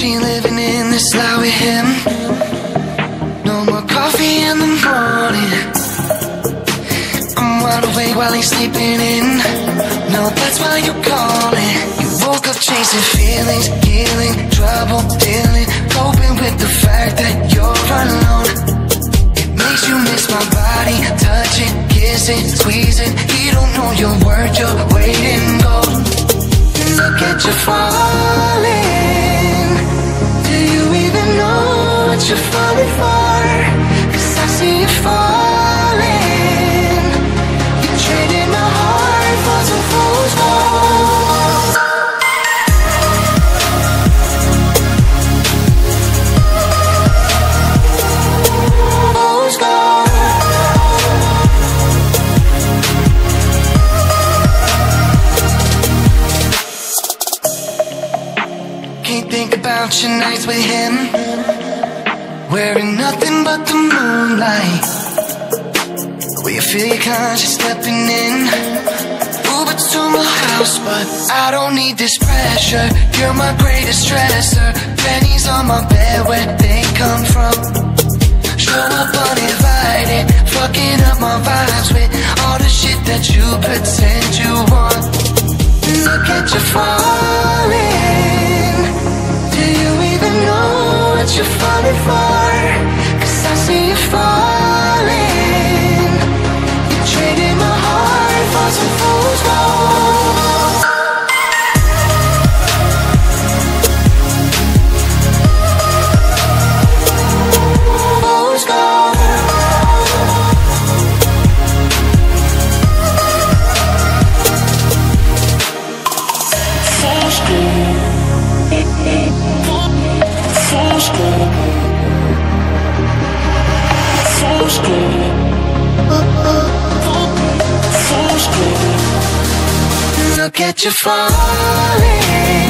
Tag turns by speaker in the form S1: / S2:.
S1: She living in this lie with him. No more coffee in the morning. I'm wide awake while he's sleeping in. No, that's why you're calling. You woke up chasing feelings, healing, trouble dealing, coping with the fact that you're alone. It makes you miss my body, touching, kissing, squeezing. You don't know your worth, you're waiting gold. Look at you falling. Do you even know what you're falling for? 'Cause I see you falling. You're trading my heart for some fool's gold. Fool's gold. Can't think about your nights with him, wearing nothing but the moonlight. Will you feel your conscience stepping in? Uber to my house, but I don't need this pressure. You're my greatest stressor. Pennies on my bed, where they come from. Show up uninvited, fucking up my vibes with all the shit that you pretend you want. Look at you falling. Do you even know what you're falling for? 'Cause I see you falling. You're trading my heart for some fool's gold. Fool's gold. Fool's gold. Fool's gold. Fool's gold. Fool's gold. Look at you falling.